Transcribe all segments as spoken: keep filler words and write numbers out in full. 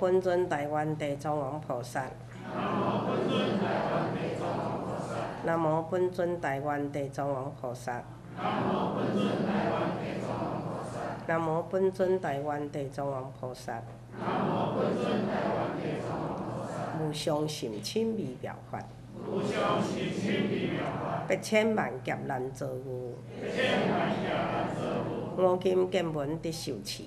本尊台湾地藏王菩萨。南无本尊台湾地藏王菩萨。南无本尊台湾地藏王菩萨。无上甚深微妙法。百千万劫难遭遇。五金见闻得受持。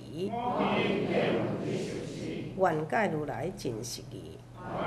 愿解如来真实义。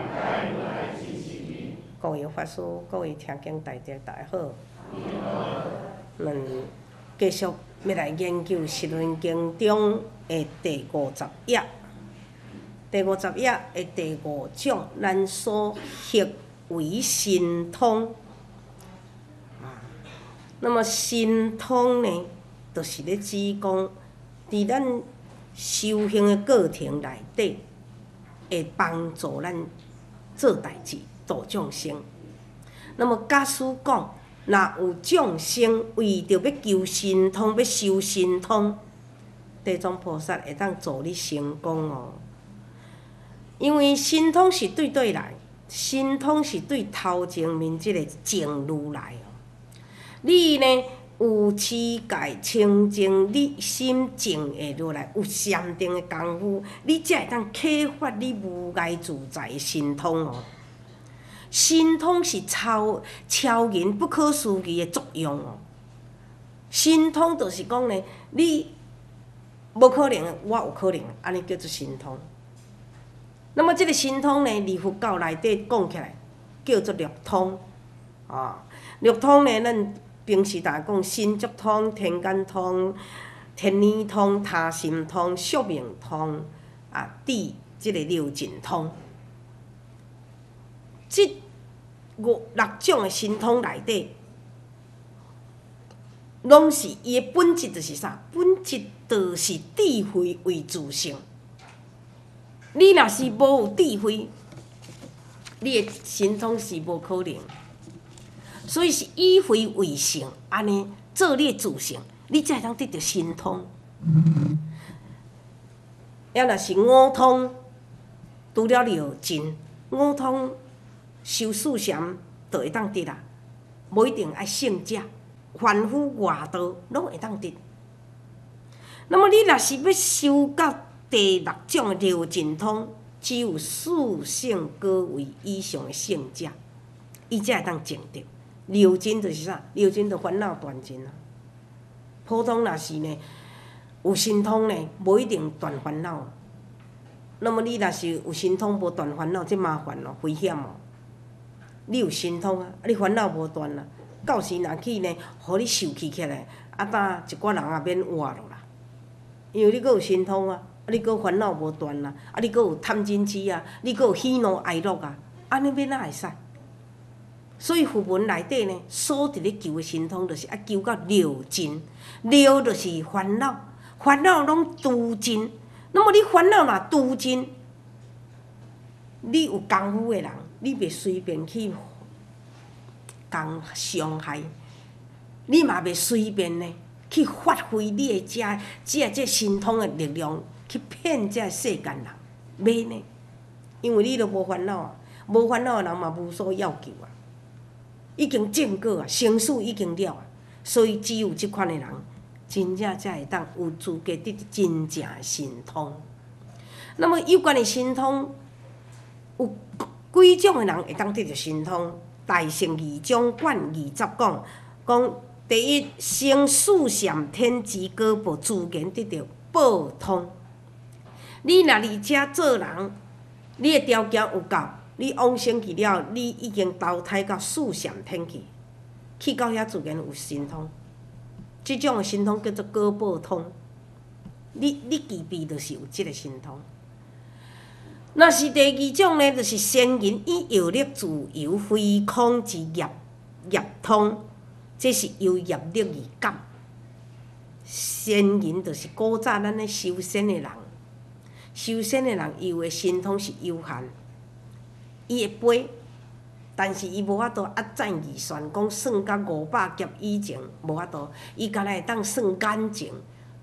各位法师，各位听经大德，大家好。咱继续要来研究《释论经》中的第五十页。第五十页的第五种，咱所译为神通。啊，那么神通呢，就是咧指讲，伫咱修行的过程内底，会帮助咱做代志。度众生。那么假使讲，若有众生为着要求神通、要修神通，地藏菩萨会当助你成功哦。因为神通是对对来，神通是对头前面即个正如来哦。你呢有持戒清净，你心静会落来，有禅定的功夫，你才会当启发你无碍自在的神通哦。神通是超超然不可思议的作用哦。神通就是讲呢，你无可能，我有可能，安尼叫做神通。那么这个神通呢，离佛教内底讲起来叫做六通啊。六通呢，咱平时大家讲神足通、天眼通、天耳通、他心通、宿命通啊，地这个六尽通。即五六种的神通内底，拢是伊的本质，就是啥？本质就是智慧为自性。你若是无有智慧，你的神通是无可能。所以是以慧为性，安尼做你的自性，你才会当得到神通。要若是五通，除了了尽，五通。修四禅就会当得啦，无一定爱圣者，凡夫外道拢会当得。那么你若是要修到第六种的六尽通，只有四圣果位以上的圣者，伊才会当证得。六尽就是啥？六尽就烦恼断尽啊。普通若是呢有神通呢，无一定断烦恼。那么你若是有神通无断烦恼，这麻烦咯，危险哦。你有神通啊，你烦恼无断啦。到时若去呢，互你受气起来，啊，当一寡人也免活咯啦。因为你阁有神通啊，啊，你阁烦恼无断啦，啊，你阁有贪嗔痴啊，你阁有喜怒哀乐啊，安尼要哪会使？所以佛门内底呢，所伫咧求的神通，就是要求到六尽。六就是烦恼，烦恼拢除尽。那么你烦恼若除尽，你有功夫的人。你袂随便去共伤害，你嘛袂随便呢去发挥你的这这这神通的力量去骗这世间人，袂呢？因为你都无烦恼啊，无烦恼的人嘛无所要求啊，已经证果啊，生死已经了啊，所以只有即款的人，真正才会当有资格得真正的神通。那么有关的神通有。几种的人会当得到神通？大乘二种卷二十讲，讲第一，生四禅天之果报，自然得到报通。你若伫遮做人，你的条件有够，你往生去了，你已经投胎到四禅天去，去到遐自然有神通。即种的神通叫做果报通。你你具备就是有即个神通。若是第二种呢，就是仙人以药力自由飞空之业业通，这是由业力而感。仙人就是古早咱咧修仙的人，修仙的人伊有的神通是有限，伊会飞，但是伊无法度压赞预算，讲算到五百劫以前无法度，伊敢若会当算眼睛，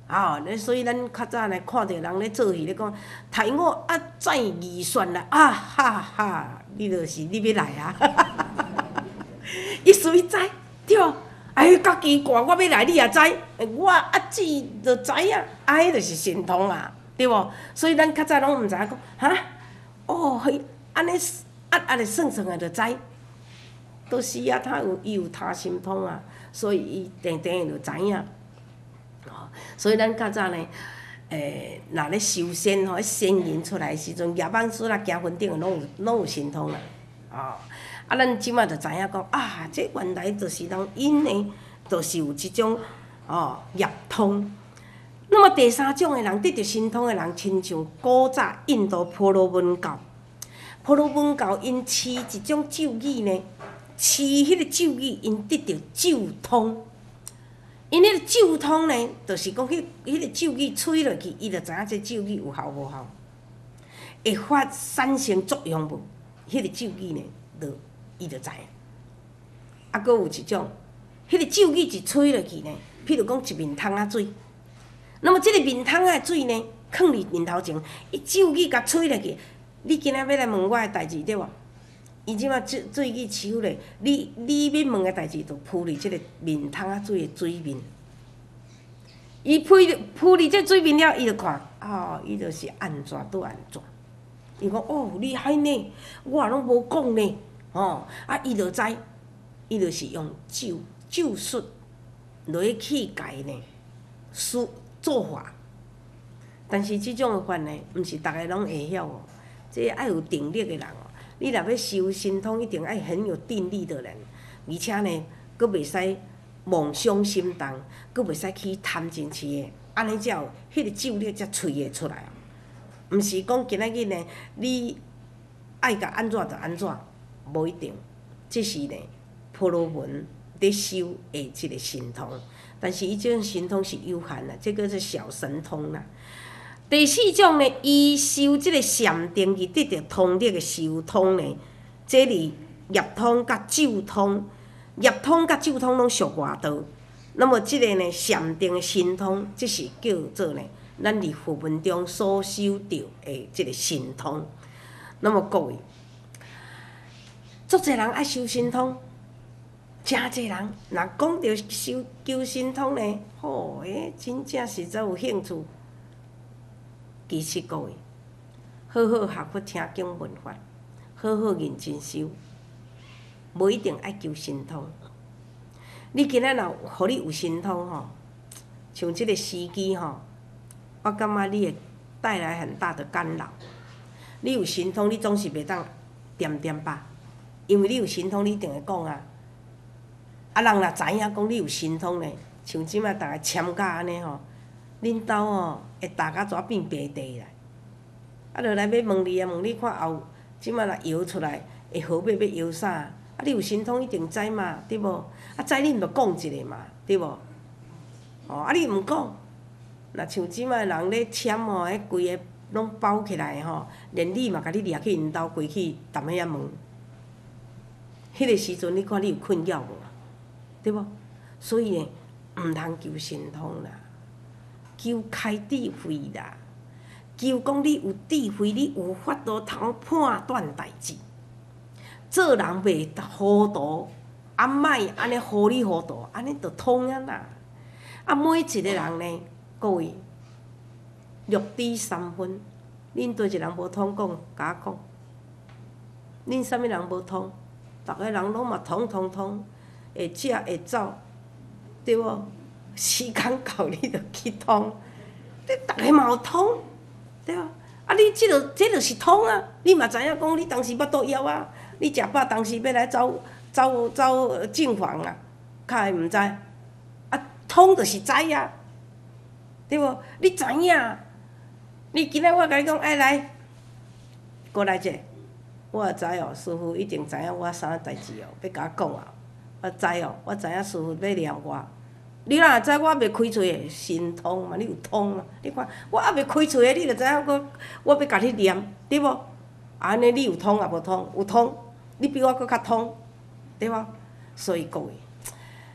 啊，咧所以咱较早咧看着人咧做戏咧讲，抬我啊再二选啦，啊哈哈，你就是你要来啊！伊随知对，哎，家己歌我要来，你也知，我啊姊就知影，啊，迄就是神通啊，对无？所以咱较早拢毋知影讲，哈，哦，迄安尼啊安尼算算啊就知，都是啊，他有伊有他神通啊，所以伊定定就知影。哦，所以咱较早呢，诶，若咧修仙吼，仙人出来的时阵，叶网子啦、行云顶拢有拢有神通啦，哦。啊，咱即马就知影讲啊，这原来就是人因呢，就是有即种哦业通。那么第三种的人得到神通的人，亲像古早印度婆罗门教，婆罗门教因持一种咒语呢，持迄个咒语因得到咒通。因迄个咒通呢，就是讲迄迄个咒语吹落去，伊就知影这咒语有效无效，会发产生作用无？迄个咒语呢，就伊就知影。啊，搁有一种，迄个咒语一吹落去呢，譬如讲一面桶仔水，那么即个面桶仔水呢，放伫面头前，伊咒语甲吹落去，你今仔要来问我的代志对无？伊即马水水去抽咧，你你要问的代志，就铺伫即个面桶仔水的水面。伊铺铺伫即水面了，伊就看，哦，伊就是安怎拄安怎。伊讲哦，厉害呢，我拢无讲呢，哦，啊，伊就知，伊就是用咒咒术落去甲伊呢，术做法。但是即种的法呢，毋是逐个拢会晓哦，这爱有定力的人哦。你若要修神通，一定爱很有定力的人，而且呢，佫袂使妄想心动，佫袂使去贪嗔痴的，安尼才有迄个咒力才吹会出来。毋是讲今仔日呢，你爱甲安怎就安怎，无一定。这是呢，婆罗门伫修的即个神通，但是伊即种神通是有限啦，这个是小神通啦。第四种呢，伊修即个禅定而得到通力的修通呢，这里业通甲咒通，业通甲咒通拢属外道。那么即个呢，禅定的神通，即是叫做呢，咱伫佛门中所修到的即个神通。那么各位，足侪人爱修神通，真侪人若讲到修求神通呢，吼、诶，真正实在有兴趣。其实各位，好好学佛听经闻法，好好认真修，无一定爱求神通。你今仔若互你有神通吼，像即个时机吼，我感觉你会带来很大的干扰。你有神通，你总是袂当点点吧，因为你有神通，你一定会讲啊。啊，人若知影讲你有神通呢，像即摆逐个签甲安尼吼。恁兜哦，会大甲怎变白地来？啊，落来要问你啊，问你看后，即摆若摇出来，会好尾要摇啥？啊，你有神通一定知嘛，对无？啊，知你毋着讲一个嘛，对无？哦，啊，你毋讲，若像即摆人咧签吼，迄规个拢包起来吼，连你嘛甲你掠去因兜规去踮遐问，迄个时阵你看你有困扰无？对无？所以呢，毋通求神通啦。求开智慧啦，求讲你有智慧，你有法度通判断代志。做人袂糊涂，啊，莫安尼糊里糊涂，安尼就通啊啦。啊，每一个人呢，各位，略知三分。恁对一个人无通讲，甲我讲。恁啥物人无通？逐个人拢嘛通通通，会食会走，对无？时间到，你着去通，你逐个嘛有通，对啊。啊，你即个即就是通啊！你嘛知影讲，你当时腹肚枵啊，你食饱当时要来走走走进房啊，较会毋知。啊，通就是知啊，对无？你知影，你今仔我甲你讲，哎来，过来者，我知哦，师傅一定知影我啥代志哦，要甲我讲啊，我知哦，我知影师傅要念我。你若知我未开喙的神通嘛，你有通嘛？你看我还未开喙的，你就知影我我要甲你念，对无？安尼你有通也无通？有通，你比我搁较通，对无？所以各位，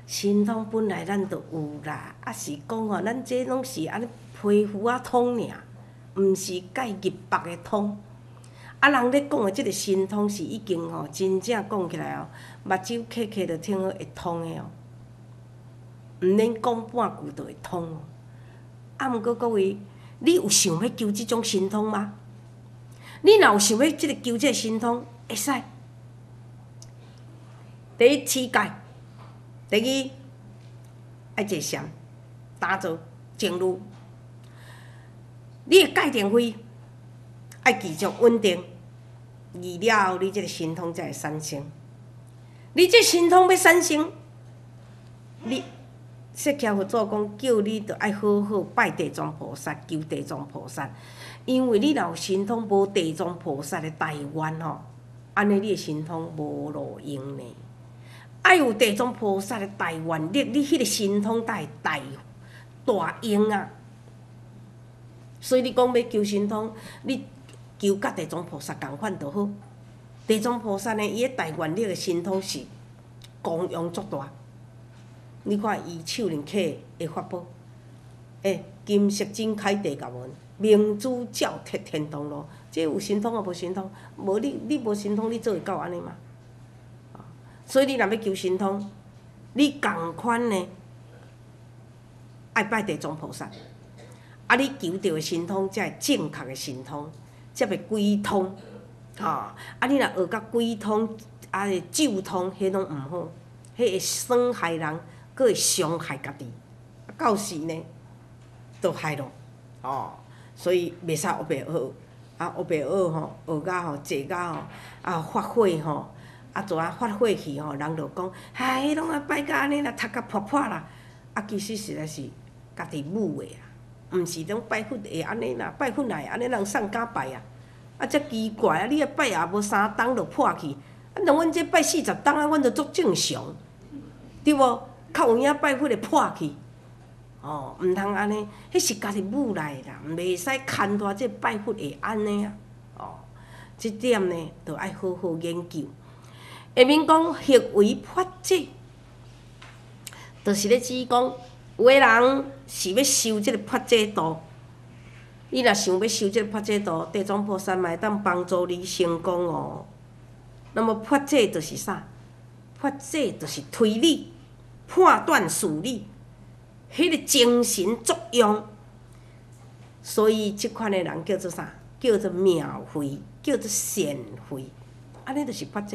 神通本来咱就有啦，啊是讲吼，咱这拢是安尼皮肤啊通尔，毋是介入腹的通。啊，人咧讲的即个神通是已经吼，真正讲起来哦，目睭磕磕就听好会通的哦，毋免讲半句就会通哦。啊，毋过各位，你有想要求即种神通吗？你若有想要即个求即个神通，会使。第一持戒，第二爱坐禅，打坐静虑。你的戒定慧爱继续稳定，而了后，你即个神通才会产生。你这神通要产生，你释迦佛祖讲，叫你着爱好好拜地藏菩萨，求地藏菩萨。因为你若有神通无地藏菩萨的大愿吼，安尼你的神通无路用呢。爱有地藏菩萨的大愿力，你迄个神通才会大大用啊。所以你讲要求神通，你求甲地藏菩萨共款就好。地藏菩萨呢，伊个大愿力的神通是功用足大。你看伊手里刻的法宝，诶，金色真开地教门，明珠照铁天堂路。这有神通啊，无神通？无你你无神通，你做会到安尼吗？所以你若要求神通，你共款呢，爱拜地藏菩萨，啊，你求到的神通才会正确的神通，才袂鬼通，吼、哦。啊，你若学到鬼通，啊，咒通，迄拢毋好，迄会伤害人，佫会伤害家己，到时呢，都害咯，哦。所以袂使学白学，啊，学白学吼，学甲吼，坐甲吼，啊，发火吼。啊，遮啊发火气吼，人就讲，嗨，迄拢啊拜甲安尼啦，读甲破破啦。啊，其实实在是家己误的啊，毋是种拜佛会安尼啦，拜佛来安尼人送敢拜啊。啊，遮奇怪啊！你啊拜也无三冬就破去，啊，像阮这拜四十冬啊，阮就足正常，对无？较有影拜佛会破去，哦，毋通安尼，迄是家己误来啦，袂使牵拖这拜佛会安尼啊。哦，即点呢，着爱好好研究。下面讲行为法则，就是咧指讲，有个人是要修即个法则度。你若想要修即个法则度，地藏菩萨嘛会当帮助你成功哦。那么法则就是啥？法则就是推理、判断事理，迄个精神作用。所以即款的人叫做啥？叫做妙慧，叫做善慧，安尼就是法则。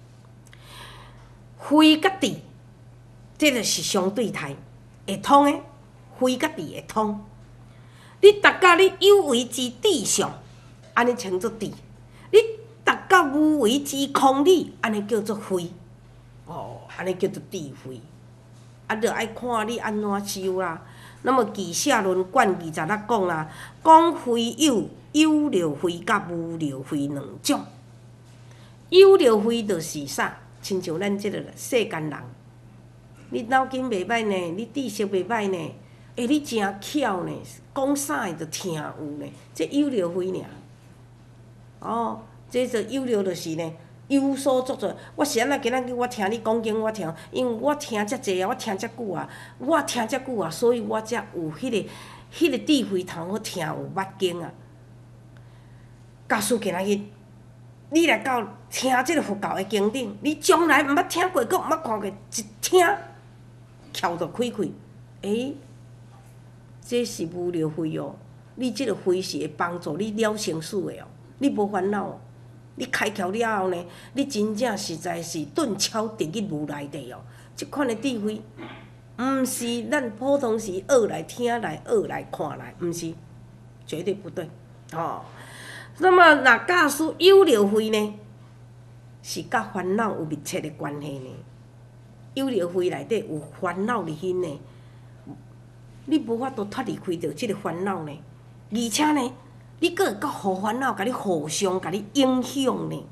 慧甲智，这就是相对态，会通的。慧甲智会通。你达到你有为之智上，安尼称作智；你达到无为之空理，安尼叫做慧。哦，安尼叫做智慧。啊，着爱看你安怎修啦。那么《俱舍论卷》二十六讲啦，讲慧有有漏慧甲无漏慧两种。有漏慧就是啥？亲像咱即个世间人，你脑筋袂歹呢，你知识袂歹呢，诶，你真巧呢，讲啥个就听有呢，这有漏慧尔。哦，这就有漏就是呢，有所作作。我是安怎今仔日我听你讲经，我听，因为我听遮济啊，我听遮久啊，我听遮久啊，所以我才有迄、那个、迄、那个智慧通好听有捌经啊。假使今仔日，你来到听即个佛教的经典，你从来毋捌听过，阁毋捌看过，一听，窍就开开。诶，这是无漏慧哦。你即个慧是会帮助你了生死的哦，你无烦恼哦。你开窍了后呢，你真正实在是顿超直入无内地哦。即款的智慧，毋是咱普通时学来听来、学来看来，毋是，绝对不对。哦。那么，若假使有漏慧呢，是甲烦恼有密切的关系呢。有漏慧内底有烦恼伫迄呢，你无法度脱离开着即个烦恼呢。而且呢，你阁会甲互烦恼甲你互相甲你影响呢。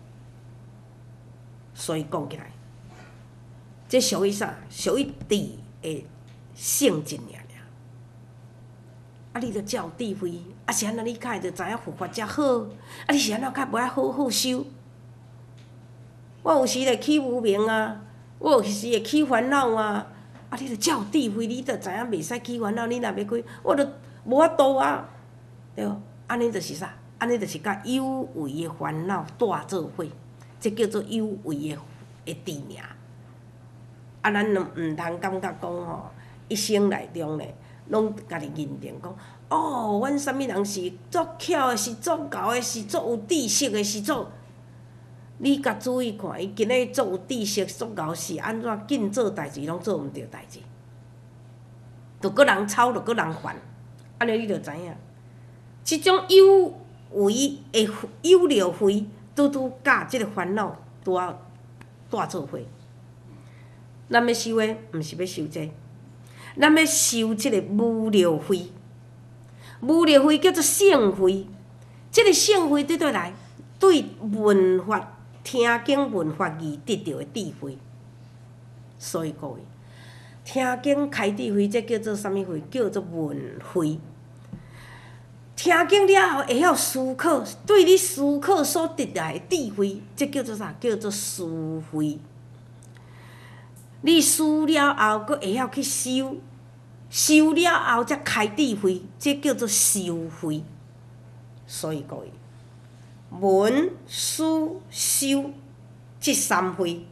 所以讲起来，这属于啥？属于智的性质尔尔。啊，你着才有智慧。啊，是安怎你较会着知影佛法才好？啊，你是安怎较无爱好好修？我有时会起无明啊，我有时会起烦恼啊， 啊，你着才有智慧，你着知影袂使起烦恼。你若要开，我着无法度啊，对无？安尼就是啥？安尼就是甲有为的烦恼带做伙，这叫做有为的的治命。啊，咱毋毋通感觉讲吼，一生内中咧，拢家己认定讲，哦，阮啥物人是足巧的，是足厚的，是足有知识的，是足。你甲注意看，伊今日足有知识、足厚是安怎紧做代志，拢做毋着代志，着搁人吵，着搁人烦，安尼你着知影，即种有为的有了慧，拄拄甲即个烦恼拄啊带做伙。咱要修的，毋是要修这，咱要修即个无了慧。无了慧叫做圣慧，即个圣慧对对来，对文法、听经文法义得到的智慧。所以各位，听经开智慧，这叫做啥物慧？叫做文慧。听经了后会晓思考，对你思考所得来的智慧，这叫做啥？叫做思慧。你思了后，佫会晓去修，修了后才开智慧，这叫做修慧。所以各位，闻、思、修这三慧，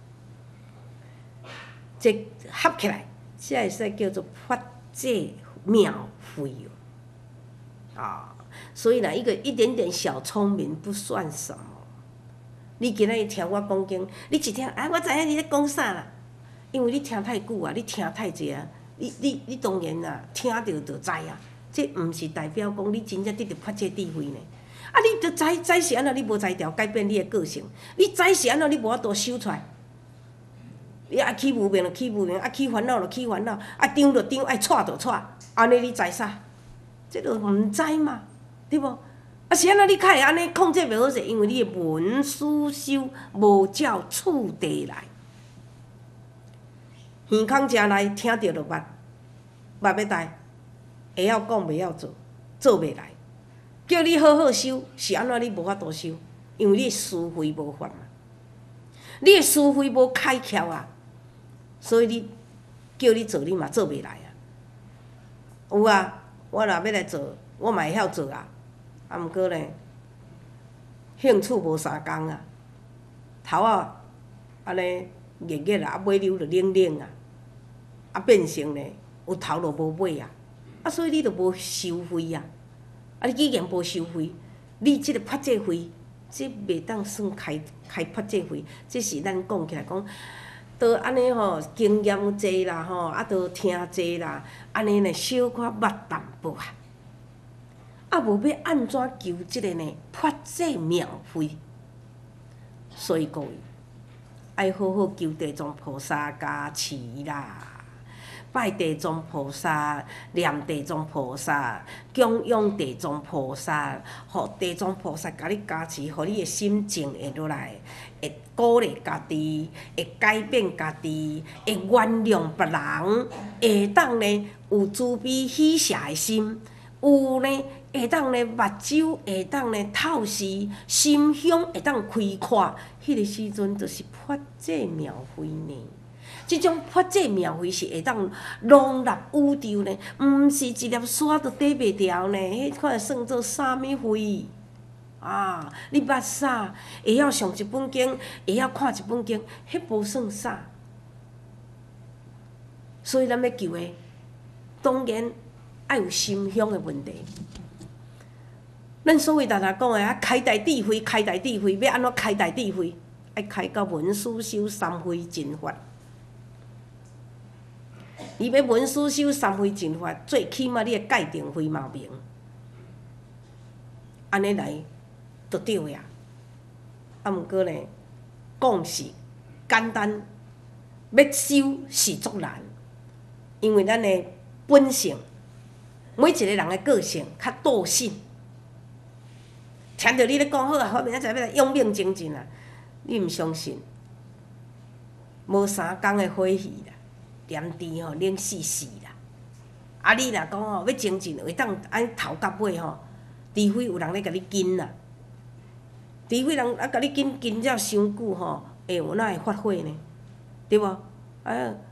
这合起来，才会使叫做法界妙慧哦。啊，所以呢，一个一点点小聪明不算什么。你今仔日听我讲经，你一听，啊，我知影你咧讲啥啦。因为你听太久啊，你听太济啊，你你你当然啦，听着就知啊。这毋是代表讲你真正得到法界智慧呢。啊，你着知知是安怎，你无知调改变你的个性。你知是安怎，你无法度修出来。你爱起无明就起无明，爱起烦恼就起烦恼，爱张就张，爱错就错。安尼你知啥？这着毋知嘛，对无？啊是安怎你较会安尼控制袂好势？因为你的闻思修无照次第来。耳孔食来，听着就捌，捌要带，会晓讲袂晓做，做袂来。叫你好好修，是安怎你无法度修？因为你的思维无法嘛，你的思维无开窍啊，所以你叫你做，你嘛做袂来啊。有啊，我若要来做，我嘛会晓做啊，啊毋过呢，兴趣无相共啊，头啊安尼热热啊，啊尾溜就冷冷啊。啊，变成呢有头就无尾啊，啊，所以你就无收慧啊。啊，你既然无收慧，你即个法界慧，这袂当算开开法界慧，这是咱讲起来讲，都安尼吼经验侪啦吼，啊，都听侪啦，安尼呢小可捌淡薄啊。啊，无要安怎求即个呢法界妙慧？所以各位，爱好好求地藏菩萨加持啦。拜地藏菩萨，念地藏菩萨，供养地藏菩萨，互地藏菩萨甲你加持，互你的心静下落来，会鼓励家己，会改变家己，会原谅别人，会当呢有慈悲喜舍的心，有呢会当呢目睭会当呢透视，心胸会当开阔，迄个时阵就是法界妙慧呢。即种法界妙慧是会当容纳宇宙呢，毋是一粒沙都底袂牢呢。迄款算做啥物慧啊？你捌啥？会晓上一本经，会晓看一本经，迄无算啥。所以咱要求的，当然爱有心胸的问题。咱所谓常常讲的啊，开大智慧，开大智慧，要安怎开大智慧？爱开到闻思修三慧真法。你要闻思修三慧真法，最起码你的界定非嘛明，安尼来就对呀。啊，毋过呢，讲是简单，要修是足难，因为咱的本性，每一个人的个性较惰性。听到你咧讲好啊，我明仔载要来用命精进啊，你毋相信，无三工的火气啦。连甜吼，冷死死啦！啊，你若讲吼要精进，会当安头到尾吼，除非有人咧甲你紧啦，除非人啊甲你紧紧了伤久吼，会有哪会发火呢？对无？啊，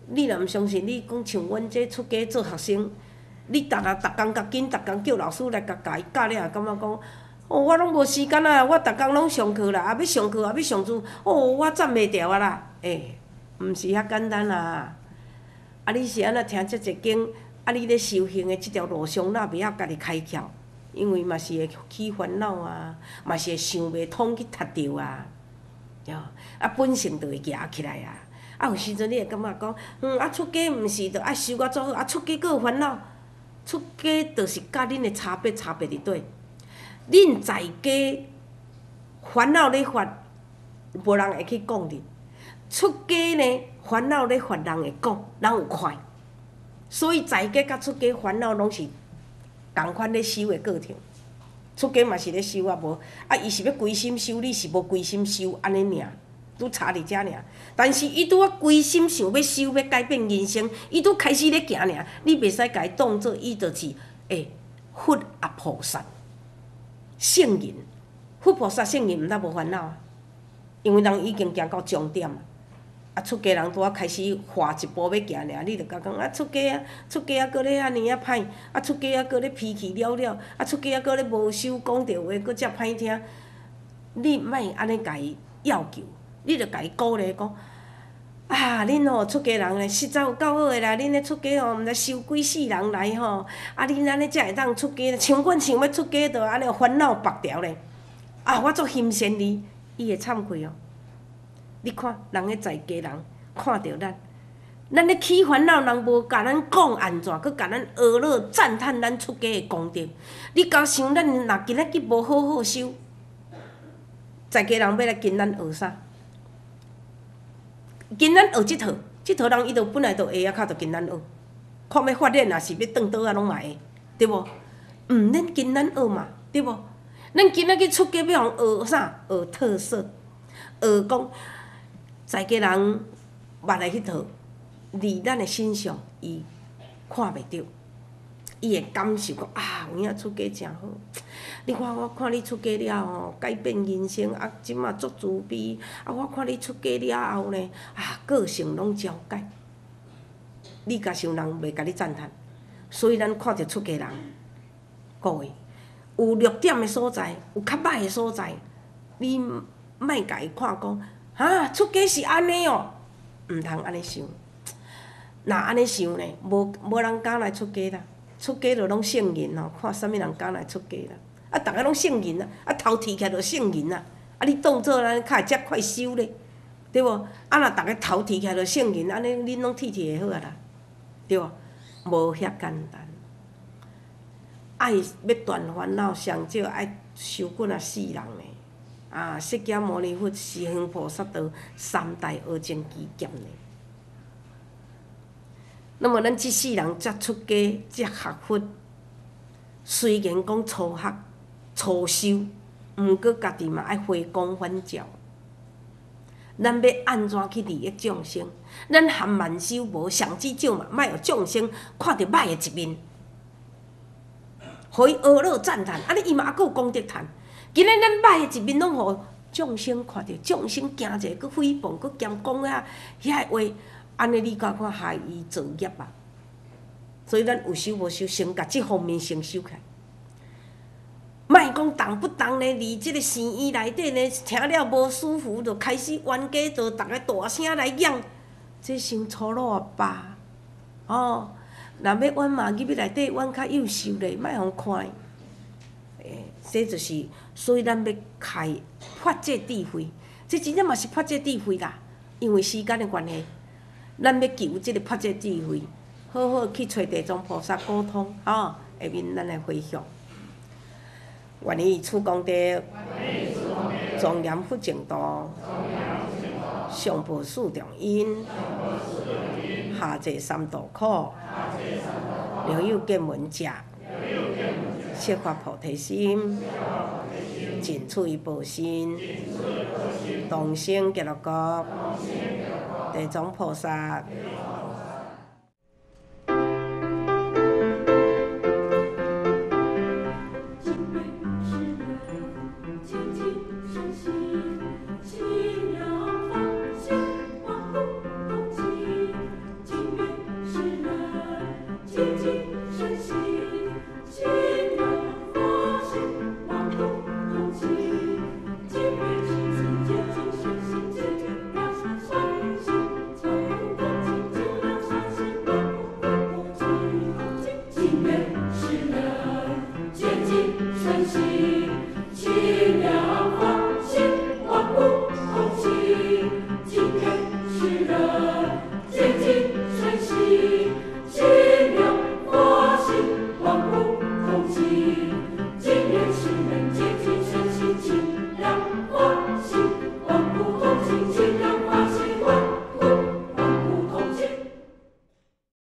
你若毋相信，你讲像阮这出家做学生，你逐日逐工甲紧，逐工叫老师来甲教，教了感觉讲，哦，我拢无时间啊，我逐工拢上课啦，啊要上课啊要上书，哦，我站袂牢啊啦，诶，毋是遐简单啦。啊，你是安怎听遮一经，啊，你咧修行的即条路上，哪袂晓家己开窍？因为嘛是会起烦恼啊，嘛是会想袂通去踢着啊，对，啊本性就会夹起来啊。啊有时阵你会感觉讲，嗯啊出家毋是着爱修甲做好，啊出家阁有烦恼，出家就是甲恁的差别差别伫倒。恁在家烦恼咧发，无人会去讲你；出家呢烦恼咧发，人会讲，人有快。所以在家甲出家烦恼拢是同款咧修的过程。出家嘛是咧修啊，无啊伊是要规心修，你是无规心修，安尼尔，拄差伫遮尔。但是伊拄啊规心想要修，要改变人生，伊拄开始咧行尔，你袂使甲伊当做伊就是诶佛啊菩萨。圣人，佛菩萨圣人毋但无烦恼啊，因为人已经行到终点啊。啊，出家人拄啊开始跨一步要行尔，你着甲讲啊，出家啊，出家啊，搁咧安尼啊歹，啊，出家啊，搁咧脾气了了，啊，出家啊，搁咧无修，讲着话搁遮歹听。你莫安尼甲伊要求，你着甲伊鼓励讲，啊，恁吼出家人咧实在有够好诶啦！恁咧出家吼，毋知收几世人来吼，啊，恁安尼才会当出家，像阮想要出家，着安尼烦恼白条咧。啊，我足欣赏你，伊会惭愧哦。你看，人个在家人看着咱，咱咧起烦恼，人无甲咱讲安怎，佮甲咱学乐赞叹咱出家的功德。你敢想咱若今仔日无好好修，在家人要来跟咱学啥？跟咱学即套，即套人伊就本来就会啊，较着跟咱学。看要发展也是要转倒啊，拢嘛会，对无？毋免跟咱学嘛，对无？咱今仔日出家要学啥？学特色，学讲。在家人捌的迄套，伫咱的身上，伊看袂着，伊会感受讲啊，有影出家真好。你看我看你出家了吼，改变人生，啊，即马足慈悲。啊，我看你出家了后呢，啊，个性拢交改。你甲想人袂甲你赞叹，所以咱看着出家人，各位有弱点的所在，有较歹的所在，你莫甲伊看讲。啊，出家是安尼哦，毋通安尼想。若安尼想呢，无无人敢来出家啦。出家就拢圣人哦，看啥物人敢来出家啦？啊，逐个拢圣人啊，啊头剃起来就圣人啊。啊，你当做咱较会遮快修咧，对无？啊，若逐个头剃起来就圣人，安尼恁拢剃剃会好啊啦，对无？无遐简单。爱要断烦恼，上少爱修几啊世人诶。啊，释迦牟尼佛、西方菩萨道三大学经基剑呢。那么咱即世人才出家、才学佛，虽然讲初学、初修，毋过家己嘛爱回光返照。咱要安怎去利益众生？咱含慢修无上至少嘛，莫互众生看到歹的一面，互伊阿乐赞叹，安尼伊嘛还佫有功德赚。今日咱歹的一面拢互众生看着，众生惊者，佫诽谤，佫兼讲啊遐话，安尼你甲看害伊造业啊！所以咱有修无修，先甲即方面先修起来。莫讲动不动呢，伫即个寺院内底呢，听了无舒服，就开始冤家，就逐个大声来嚷，这伤粗鲁啊吧？哦，若要冤嘛，入去内底冤较幼秀咧，莫互看。诶，这就是，所以咱要开发这智慧，这真正嘛是发这智慧啦。因为时间的关系，咱要求这个发这智慧，好好去找地藏菩萨沟通，吼、哦，下面咱来回向。愿以此功德，庄严佛净土，上报四重因，下济三途苦，留有见闻者。设发菩提心，尽取报身，同生极乐国，地藏菩萨